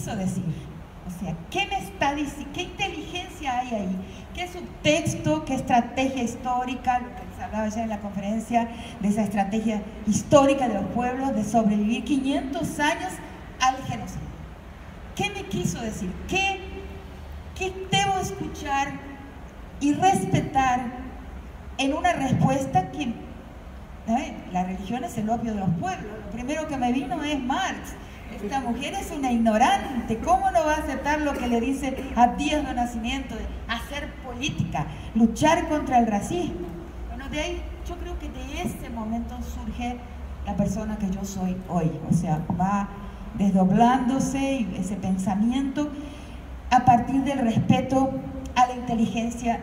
quiso decir? O sea, ¿qué me está diciendo? ¿Qué inteligencia hay ahí? ¿Qué subtexto? ¿Qué estrategia histórica? Lo que les hablaba ya en la conferencia, de esa estrategia histórica de los pueblos, de sobrevivir 500 años al genocidio. ¿Qué me quiso decir? ¿Qué debo escuchar y respetar en una respuesta que la religión es el opio de los pueblos? Lo primero que me vino es Marx. Esta mujer es una ignorante. ¿Cómo no va a aceptar lo que le dice a Díaz de Nacimiento de hacer política, luchar contra el racismo? Bueno, de ahí yo creo que de ese momento surge la persona que yo soy hoy. O sea, va desdoblándose ese pensamiento a partir del respeto a la inteligencia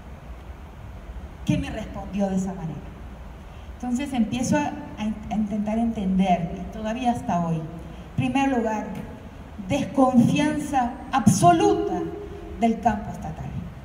que me respondió de esa manera. Entonces empiezo a intentar entender, y todavía hasta hoy, en primer lugar, desconfianza absoluta del campo estatal.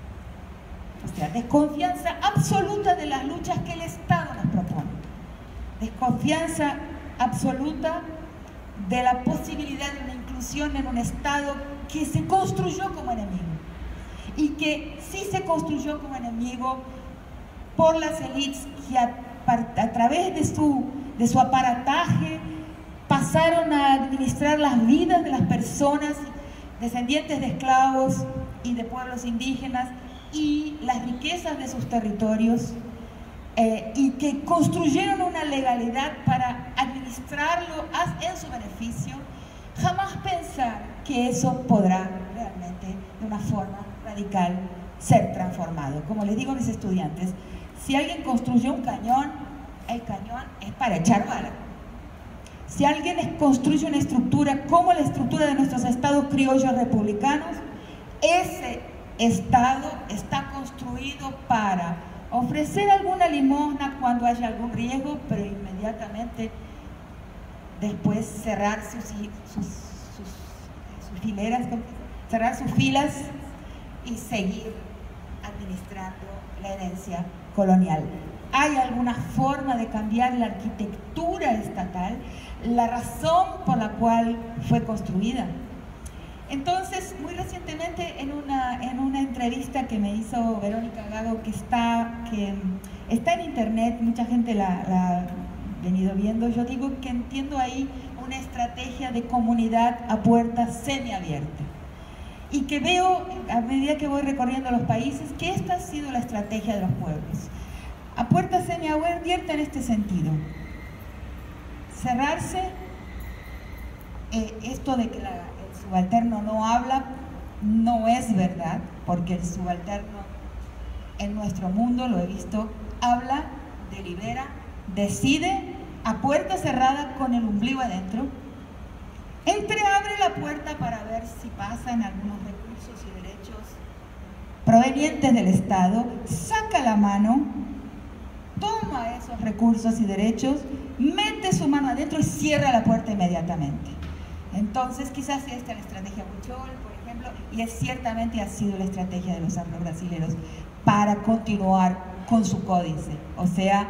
O sea, desconfianza absoluta de las luchas que el Estado nos propone. Desconfianza absoluta de la posibilidad de una inclusión en un Estado que se construyó como enemigo. Y que sí se construyó como enemigo por las élites que a través de su aparataje pasaron a administrar las vidas de las personas descendientes de esclavos y de pueblos indígenas y las riquezas de sus territorios, y que construyeron una legalidad para administrarlo en su beneficio. Jamás pensar que eso podrá realmente de una forma radical ser transformado. Como les digo a mis estudiantes, si alguien construyó un cañón, el cañón es para echar bala. Si alguien construye una estructura como la estructura de nuestros estados criollos republicanos, ese estado está construido para ofrecer alguna limosna cuando haya algún riesgo, pero inmediatamente después cerrar sus fileras, cerrar sus filas y seguir administrando la herencia colonial. ¿Hay alguna forma de cambiar la arquitectura estatal, la razón por la cual fue construida? Entonces, muy recientemente en una entrevista que me hizo Verónica Gago, que está en internet, mucha gente la ha venido viendo, yo digo que entiendo ahí una estrategia de comunidad a puerta semiabierta. Y que veo, a medida que voy recorriendo los países, que esta ha sido la estrategia de los pueblos. A puerta semiabierta en este sentido. Cerrarse, esto de que el subalterno no habla, no es verdad, porque el subalterno en nuestro mundo, lo he visto, habla, delibera, decide a puerta cerrada con el ombligo adentro, entreabre la puerta para ver si pasan algunos recursos y derechos provenientes del Estado, saca la mano, toma esos recursos y derechos, mete su mano adentro y cierra la puerta inmediatamente. Entonces, quizás esta es la estrategia Buchol, por ejemplo, y ciertamente ha sido la estrategia de los afro-brasileros para continuar con su códice. O sea,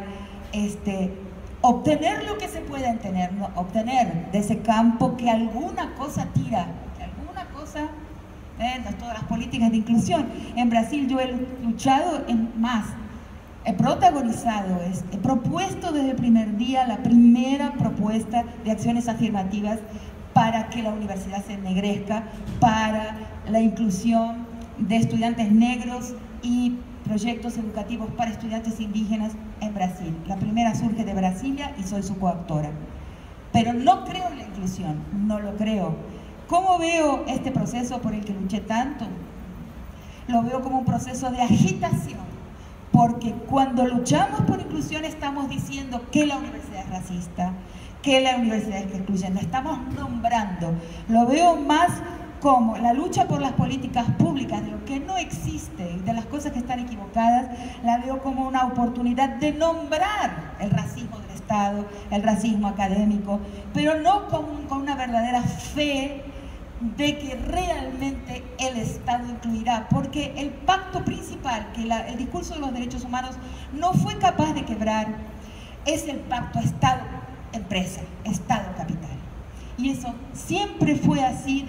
obtener lo que se pueda obtener de ese campo que alguna cosa tira, que alguna cosa, todas las políticas de inclusión. En Brasil yo he luchado he protagonizado, he propuesto desde el primer día la primera propuesta de acciones afirmativas para que la universidad se ennegrezca, para la inclusión de estudiantes negros y proyectos educativos para estudiantes indígenas en Brasil. La primera surge de Brasilia y soy su coautora. Pero no creo en la inclusión, no lo creo. ¿Cómo veo este proceso por el que luché tanto? Lo veo como un proceso de agitación, porque cuando luchamos por inclusión estamos diciendo que la universidad es racista, que la universidad es excluyente, estamos nombrando. Lo veo más como la lucha por las políticas públicas, de lo que no existe, de las cosas que están equivocadas, la veo como una oportunidad de nombrar el racismo del Estado, el racismo académico, pero no con una verdadera fe de que realmente el Estado incluirá, porque el pacto principal que el discurso de los derechos humanos no fue capaz de quebrar es el pacto Estado-empresa, Estado-capital. Y eso siempre fue así desde el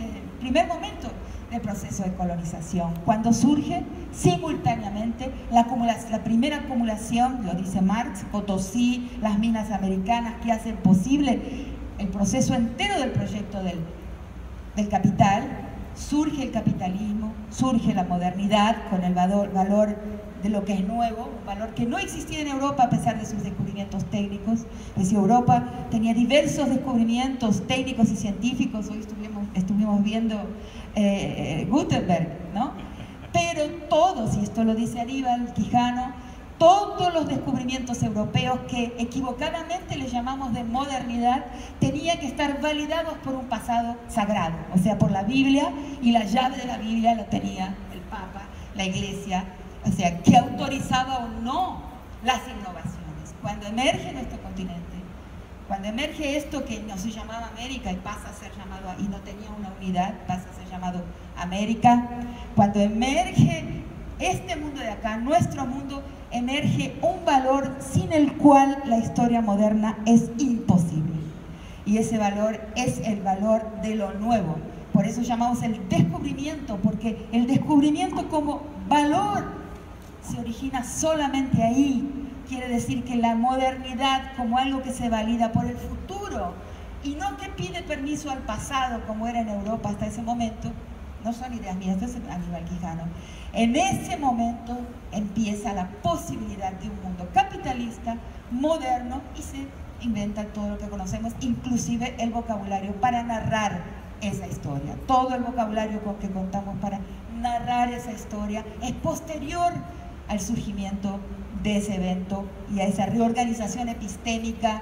primer momento del proceso de colonización, cuando surge simultáneamente la primera acumulación, lo dice Marx, Potosí, las minas americanas que hacen posible el proceso entero del proyecto del capital. Surge el capitalismo, surge la modernidad con el valor de lo que es nuevo, un valor que no existía en Europa a pesar de sus descubrimientos técnicos. Pues si Europa tenía diversos descubrimientos técnicos y científicos, hoy estuvimos viendo Gutenberg, ¿no? Pero todos, y esto lo dice Aníbal Quijano, todos los descubrimientos europeos que equivocadamente les llamamos de modernidad tenían que estar validados por un pasado sagrado, o sea, por la Biblia, y la llave de la Biblia la tenía el Papa, la Iglesia, o sea, que autorizaba o no las innovaciones. Cuando emerge nuestro continente, cuando emerge esto que no se llamaba América y pasa a ser llamado, y no tenía una unidad, pasa a ser llamado América, cuando emerge este mundo de acá, nuestro mundo, emerge un valor sin el cual la historia moderna es imposible. Y ese valor es el valor de lo nuevo. Por eso llamamos el descubrimiento, porque el descubrimiento como valor se origina solamente ahí. Quiere decir que la modernidad como algo que se valida por el futuro y no que pide permiso al pasado como era en Europa hasta ese momento, no son ideas mías, esto es Aníbal Quijano. En ese momento empieza la posibilidad de un mundo capitalista, moderno, y se inventa todo lo que conocemos, inclusive el vocabulario para narrar esa historia. Todo el vocabulario con que contamos para narrar esa historia es posterior al surgimiento de ese evento y a esa reorganización epistémica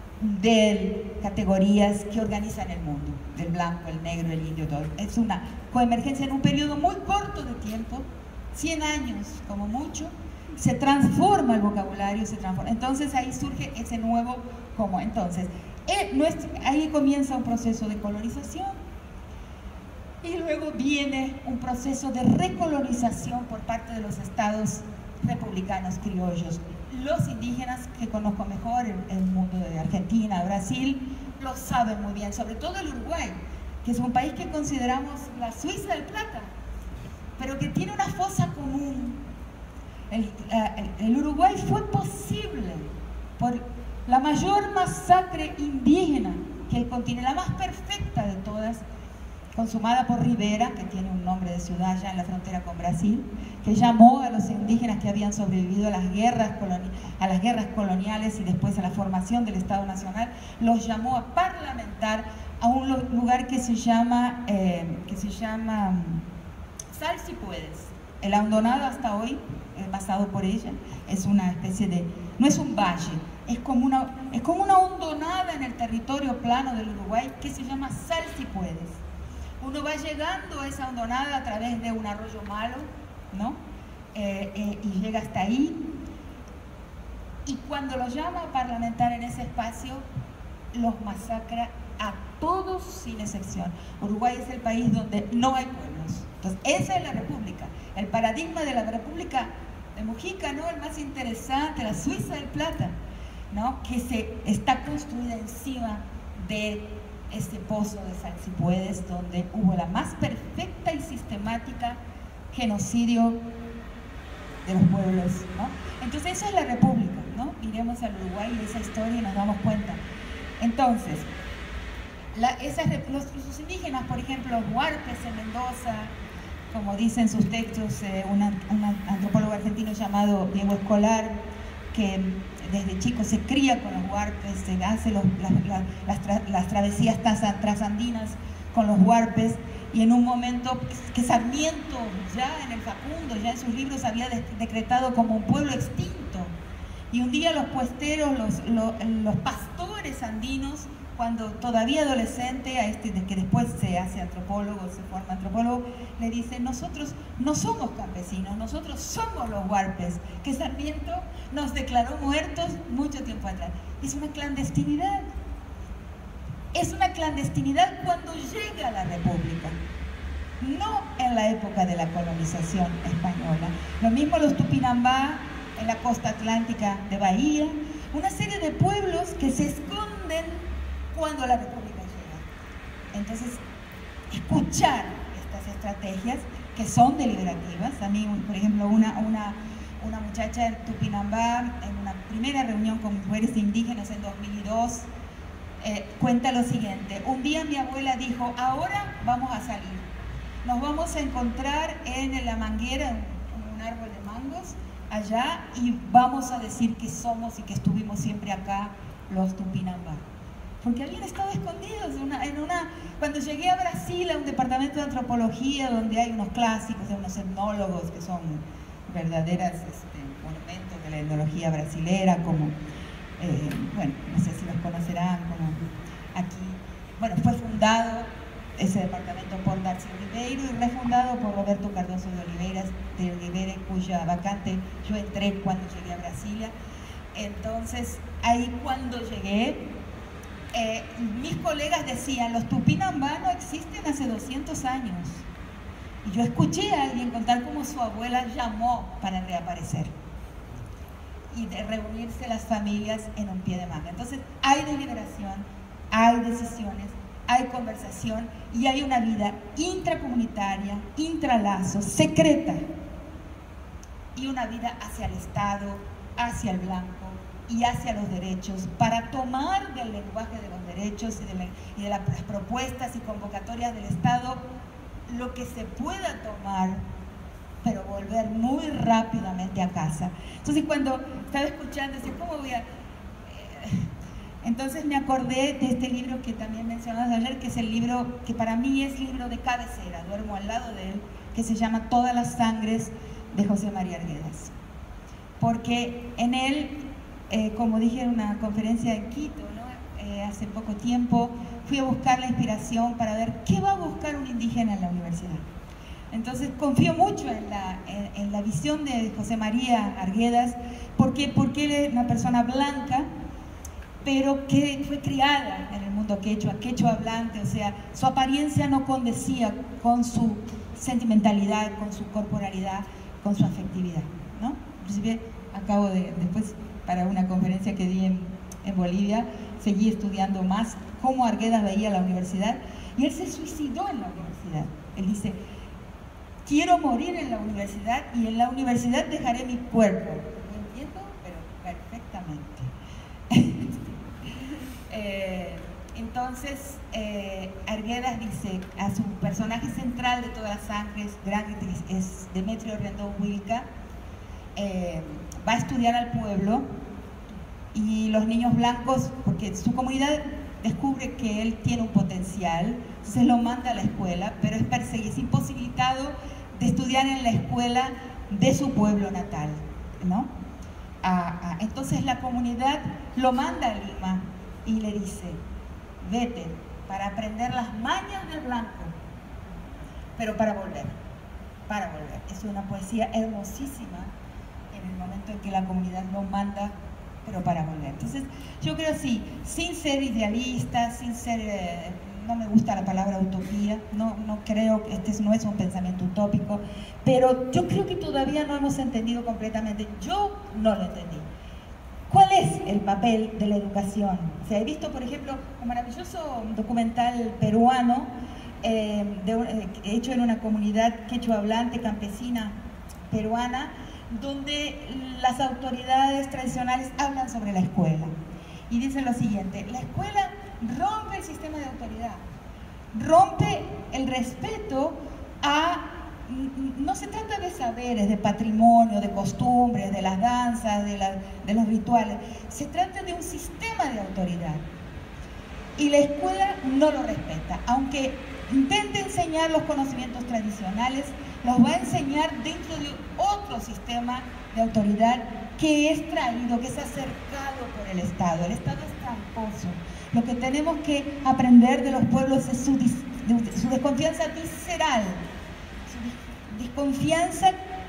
de categorías que organizan el mundo, del blanco, el negro, el indio, todo. Es una coemergencia en un periodo muy corto de tiempo, 100 años como mucho, se transforma el vocabulario, se transforma. Entonces ahí surge ese nuevo como. Entonces, ahí comienza un proceso de colonización y luego viene un proceso de recolonización por parte de los estados republicanos criollos. Los indígenas, que conozco mejor, el mundo de Argentina, Brasil, lo saben muy bien, sobre todo el Uruguay, que es un país que consideramos la Suiza del Plata, pero que tiene una fosa común. El Uruguay fue posible por la mayor masacre indígena que el continente, la más perfecta de todas, consumada por Rivera, que tiene un nombre de ciudad ya en la frontera con Brasil, que llamó a los indígenas que habían sobrevivido a las guerras coloniales y después a la formación del Estado Nacional, los llamó a parlamentar a un lugar que se llama Sal si puedes. El Hondonada hasta hoy, pasado por ella, es una especie de, no es un valle, es como una hondonada en el territorio plano del Uruguay que se llama Sal si puedes. Uno va llegando a esa hondonada a través de un arroyo malo, ¿no? Y llega hasta ahí. Y cuando los llama a parlamentar en ese espacio, los masacra a todos sin excepción. Uruguay es el país donde no hay pueblos. Entonces, esa es la república. El paradigma de la república de Mujica, ¿no? El más interesante, la Suiza del Plata, ¿no? Que está construida encima de ese pozo de Sal si puedes, donde hubo la más perfecta y sistemática genocidio de los pueblos, ¿no? Entonces esa es la república, ¿no? Iremos al Uruguay y esa historia y nos damos cuenta. Entonces, los indígenas, por ejemplo, los huarpes en Mendoza, como dicen sus textos, un antropólogo argentino llamado Diego Escolar, que desde chico se cría con los huarpes, se hace las travesías trasandinas con los huarpes, y en un momento que Sarmiento ya en el Facundo, ya en sus libros había decretado como un pueblo extinto, y un día los puesteros, los pastores andinos, cuando todavía adolescente, que después se hace antropólogo, se forma antropólogo, le dicen: nosotros no somos campesinos, nosotros somos los huarpes, que Sarmiento nos declaró muertos mucho tiempo atrás. Es una clandestinidad. Es una clandestinidad cuando llega a la República, no en la época de la colonización española. Lo mismo los Tupinambá en la costa atlántica de Bahía, una serie de pueblos que se esconden cuando la República llega. Entonces, escuchar estas estrategias que son deliberativas. A mí, por ejemplo, una muchacha en Tupinambá, en una primera reunión con mujeres indígenas en 2002, cuenta lo siguiente: un día mi abuela dijo, ahora vamos a salir, nos vamos a encontrar en la manguera, en un árbol de mangos, allá, y vamos a decir que somos y que estuvimos siempre acá los Tupinambá. Porque habían estado escondidos cuando llegué a Brasil, a un departamento de antropología donde hay unos clásicos, unos etnólogos que son verdaderas monumentos de la etnología brasilera, como, bueno, no sé si los conocerán, como aquí, bueno, fue fundado ese departamento por Darcy Ribeiro y refundado por Roberto Cardoso de Oliveira, cuya vacante yo entré cuando llegué a Brasilia. Entonces, ahí cuando llegué, mis colegas decían, los Tupinambá no existen hace 200 años. Y yo escuché a alguien contar cómo su abuela llamó para reaparecer y de reunirse las familias en un pie de manga. Entonces, hay deliberación, hay decisiones, hay conversación y hay una vida intracomunitaria, intralazos, secreta, y una vida hacia el Estado, hacia el blanco y hacia los derechos, para tomar del lenguaje de los derechos y de las propuestas y convocatorias del Estado lo que se pueda tomar, pero volver muy rápidamente a casa. Entonces, cuando estaba escuchando, decía, ¿cómo voy a...? Entonces me acordé de este libro que también mencionabas ayer, que es el libro que para mí es libro de cabecera, duermo al lado de él, que se llama Todas las sangres, de José María Arguedas. Porque en él, como dije en una conferencia en Quito, ¿no? Hace poco tiempo, fui a buscar la inspiración para ver qué va a buscar un indígena en la universidad. Entonces confío mucho en la visión de José María Arguedas, porque él es una persona blanca, pero que fue criada en el mundo quechua hablante, o sea, su apariencia no condecía con su sentimentalidad, con su corporalidad, con su afectividad, ¿no? Inclusive acabo de, después para una conferencia que di en Bolivia, seguí estudiando más cómo Arguedas veía la universidad, y él se suicidó en la universidad. Él dice, quiero morir en la universidad y en la universidad dejaré mi cuerpo. Lo entiendo, pero perfectamente. Entonces, Arguedas dice a su personaje central de todas las sangres, que es Demetrio Rendón Huilca, va a estudiar al pueblo, y los niños blancos, porque su comunidad descubre que él tiene un potencial, entonces lo manda a la escuela, pero es perseguido, es imposibilitado de estudiar en la escuela de su pueblo natal, ¿no? Entonces la comunidad lo manda a Lima y le dice, vete para aprender las mañas del blanco, pero para volver. Es una poesía hermosísima en el momento en que la comunidad lo manda, pero para volver. Entonces yo creo, sí, sin ser idealista, sin ser, no me gusta la palabra utopía, no creo que este no es un pensamiento utópico, pero yo creo que todavía no hemos entendido completamente, yo no lo entendí. ¿Cuál es el papel de la educación? O sea, he visto, por ejemplo, un maravilloso documental peruano hecho en una comunidad quechua hablante, campesina, peruana, donde las autoridades tradicionales hablan sobre la escuela. Y dicen lo siguiente, la escuela rompe el sistema de autoridad, rompe el respeto a... No se trata de saberes, de patrimonio, de costumbres, de las danzas, de los rituales. Se trata de un sistema de autoridad. Y la escuela no lo respeta. Aunque intente enseñar los conocimientos tradicionales, los va a enseñar dentro de otro sistema de autoridad que es traído, que es acercado por el Estado. El Estado es tramposo. Lo que tenemos que aprender de los pueblos es su desconfianza visceral, desconfianza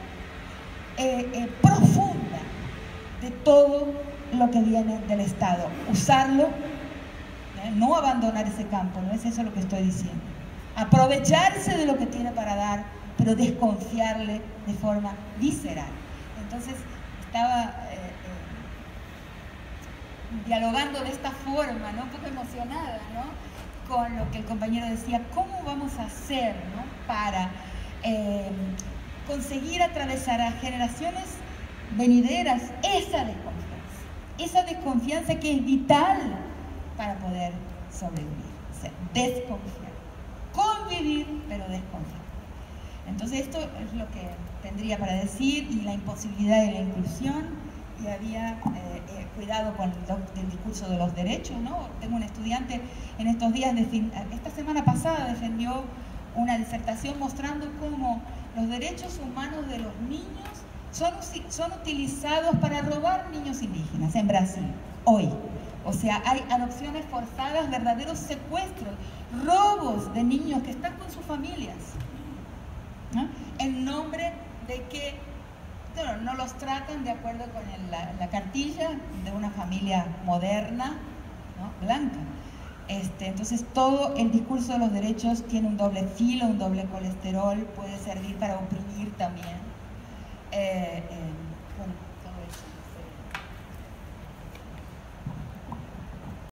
profunda de todo lo que viene del Estado. Usarlo, no abandonar ese campo, no es eso lo que estoy diciendo. Aprovecharse de lo que tiene para dar, pero desconfiarle de forma visceral. Entonces, estaba dialogando de esta forma, ¿no? Un poco emocionada, ¿no? con lo que el compañero decía, ¿cómo vamos a hacer, ¿no?, para conseguir atravesar a generaciones venideras esa desconfianza que es vital para poder sobrevivir? O sea, desconfiar, convivir, pero desconfiar. Entonces esto es lo que tendría para decir, y la imposibilidad de la inclusión, y había cuidado con el discurso de los derechos, ¿no? Tengo un estudiante en estos días, esta semana pasada defendió una disertación mostrando cómo los derechos humanos de los niños son utilizados para robar niños indígenas en Brasil, hoy. O sea, hay adopciones forzadas, verdaderos secuestros, robos de niños que están con sus familias, ¿no?, en nombre de que no los tratan de acuerdo con la cartilla de una familia moderna, ¿no?, blanca. Entonces todo el discurso de los derechos tiene un doble filo, un doble colesterol, puede servir para oprimir también.